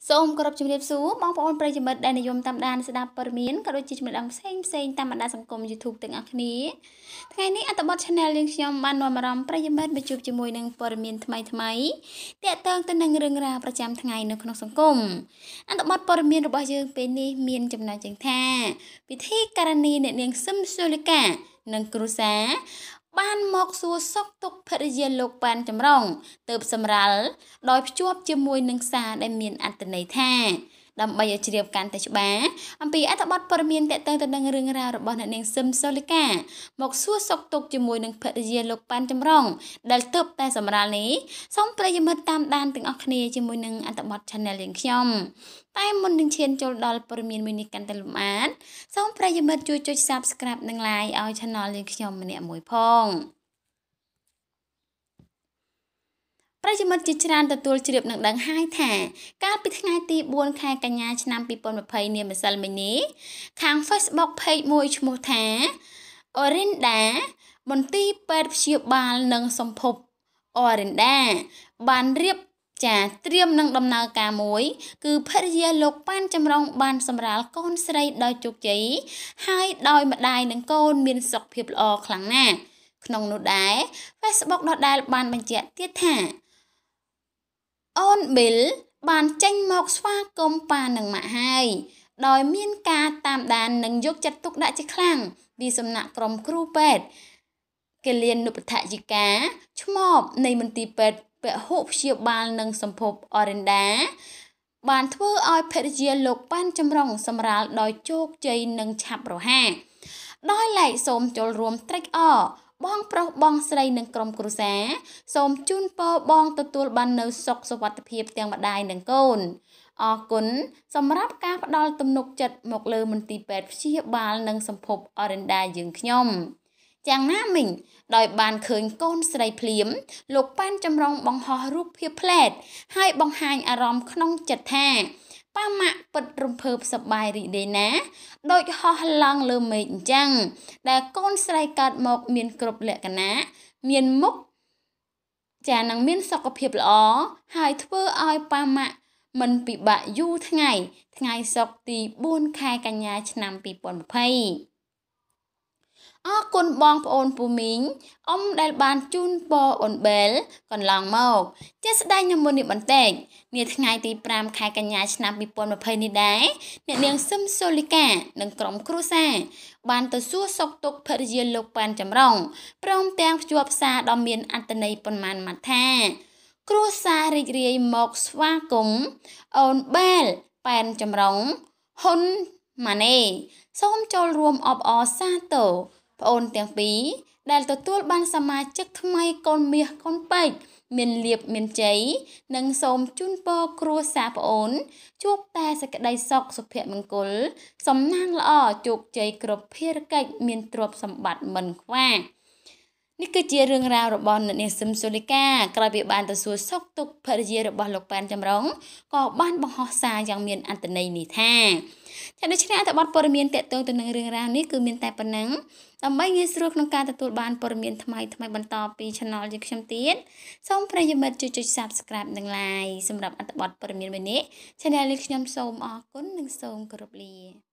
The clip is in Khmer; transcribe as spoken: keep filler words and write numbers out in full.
សូមគោរពជំរាបសួរបងប្អូនប្រិយមិត្តដែលនិយមតាមដានស្ដាប់ព័ត៌មានក៏ដូចជាជំរាបផ្សេងផ្សេងតាមបណ្ដាសង្គម YouTube ទាំងអស់គ្នាថ្ងៃនេះអត្ថបទ Channel យើងខ្ញុំបាននាំអារម្មណ៍ប្រិយមិត្តមកជួបជាមួយនឹងព័ត៌មានថ្មីថ្មីទាក់ទងទៅនឹងរឿងរ៉ាវប្រចាំថ្ងៃនៅក្នុងសង្គមអត្ថបទព័ត៌មានរបស់យើងពេលនេះមានចំណុចយ៉ាងថាពិធីការនីអ្នកនាងសឹមសូលីកានិងគ្រូសាបានមកសួរសុខទុក្ខភរិយាលោកប៉ាន់ចម្រុងទើបសម្រាលដោយភ្ជាប់ជាមួយនឹងសារដែលមានអត្ថន័យថាដើម្បីឲ្យជ្រាបកាន់តែច្បាស់អំពីអត្ថបទព័ត៌មានទាក់ទងទៅនឹងរឿងរ៉ាវរបស់អ្នកនាងសឹមសូលីកាមកសួរសុខទុក្ខជាមួយនឹងភរិយាលោកប៉ាន់ចម្រុងដែលទើបតែសម្រាលនេះសូមប្រិយមិត្តតាមដានទាំងអស់គ្នាជាមួយនឹងអត្ថបទ Channel យើងខ្ញុំតែមុននឹងឈានចូលដល់ព័ត៌មានមួយនេះកាន់តែលម្អិតសូមប្រិយមិត្តជួយចុច Subscribe និង Like ឲ្យ Channel យើងខ្ញុំម្នាក់មួយផងប្រិយមិត្តជាច្រើនទទួលជ្រាបនឹងដឹងហើយថាកាលពីថ្ងៃទីបួនខែកញ្ញាឆ្នាំពីរពាន់ยี่สิบនាម្សិលមិញនេះខាង Facebook Page មួយឈ្មោះថា Orinda មន្ទីរពេទ្យព្យាបាលនិងសម្ភព Orinda បានរៀបចាត្រៀមនឹងដំណើរការមួយគឺភរិយាលោកប៉ាន់ចម្រុងបានសម្រាលកូនស្រីដោយជោគជ័យហើយដោយម្ដាយនិងកូនមានសុខភាពល្អខ្លាំងណាស់ក្នុងនោះដែរ Facebook ដដែលបានបញ្ជាក់ទៀតថាអូនប៊ីលបានចេញមកស្វាគមន៍ប៉ានិងម៉ាក់ហើយដោយមានការតាមដាននិងយកចិត្តទុកដាក់ជាខ្លាំងពីសំណាក់ក្រុមគ្រូពេទ្យកលានុបដ្ឋាយិកាឆ្មបនៃមន្ទីរពេទ្យពហុព្យាបាលនិងសម្ភពអរិន្ដាបានធ្វើឲ្យភរិយាលោកប៉ាន់ចម្រុងសម្រាលដោយជោគជ័យនិងឆាប់រហ័សដោយឡែកសូមចូលរួមត្រេកអរបងប្រុសបងស្រីនិងក្រុមគ្រួសារសូមជូនពរបងទទួលបាននូវសុខសុវត្ថិភាពទាំងម្ដាយនិងកូនអរគុណសម្រាប់ការផ្ដល់ទំនុកចិត្តមកលើមន្ទីរពេទ្យព្យាបាលនិងសម្ភពអរិន្ដាយើងខ្ញុំយ៉ាងណាមិញដោយបានឃើញកូនស្រីភ្លាមលោកប៉ាន់ចម្រុងបង្ហោះរូបភាពផ្លែតហើយបង្ហាញអារម្មណ៍ក្នុងចិត្តថាប៉ាម៉ាក់ពិតរំភើបសប្បាយរីករាយណាស់ដូចហោះឡើងលើមេឃអញ្ចឹងដែលកូនស្រីកើតមកមានគ្រប់លក្ខណៈមានមុខចានឹងមានសុខភាពល្អហើយធ្វើឲ្យប៉ាម៉ាក់មិនពិបាកយូរថ្ងៃថ្ងៃសុក្រទីបួនខែកញ្ញាឆ្នាំពីរពាន់ยี่สิบអរគុណបងប្អូនពូមីងអ៊ំដែលបានជូនពរអូនបែលកន្លងមកជាស្ដែងនៅមុននេះបន្តិចនាថ្ងៃទីប្រាំខែកញ្ញាឆ្នាំពីរពាន់ยี่สิบនេះដែរអ្នកនាងសឹមសូលីកានិងក្រុមគ្រួសារបានទៅសួរសុខទុក្ខភរិយាលោកប៉ាន់ចម្រុងព្រមទាំងភ្ជាប់សារដ៏មានអត្ថន័យប៉ុន្មានម៉ាត់ថាគ្រួសាររីករាយមកស្វាគមន៍អូនបែលប៉ែនចម្រុងហ៊ុនម៉ាណេសូមចូលរួមអបអរសាទរប្អូនទាំងពីរដែលទទួលបានសមាជិកថ្មីកូនមាសកូនពេជ្រមានលៀបមានជ័យនិងសូមជូនពរគ្រួសារប្អូនជួបតែសេចក្តីសុខសុភមង្គលសំណាងល្អជោគជ័យគ្រប់ភារកិច្ចមានទ្រព្យសម្បត្តិមិនខ្វះនេះគឺជារឿងរ៉ាវរបស់អ្នកនាងសឹមសូលីកាក្រោយពីបានទៅសួរសុខទុក្ខភរិយារបស់លោកប៉ាន់ចម្រុងក៏បានបង្ហោះសារយ៉ាងមានអត្ថន័យនេះថាតែដូច្នេះអត្ថបទព័ត៌មានទាក់ទងទៅនឹងរឿងរ៉ាវនេះគឺមានតែប៉ុណ្ណឹងដើម្បីងាយស្រួលក្នុងការទទួលបានព័ត៌មានថ្មីថ្មីបន្តពី Channel យើងខ្ញុំទៀតសូមប្រិយមិត្តជួយចុច Subscribe និង Like សម្រាប់អត្ថបទព័ត៌មានមួយនេះ Channel យើងខ្ញុំសូមអរគុណនិងសូមគោរពលា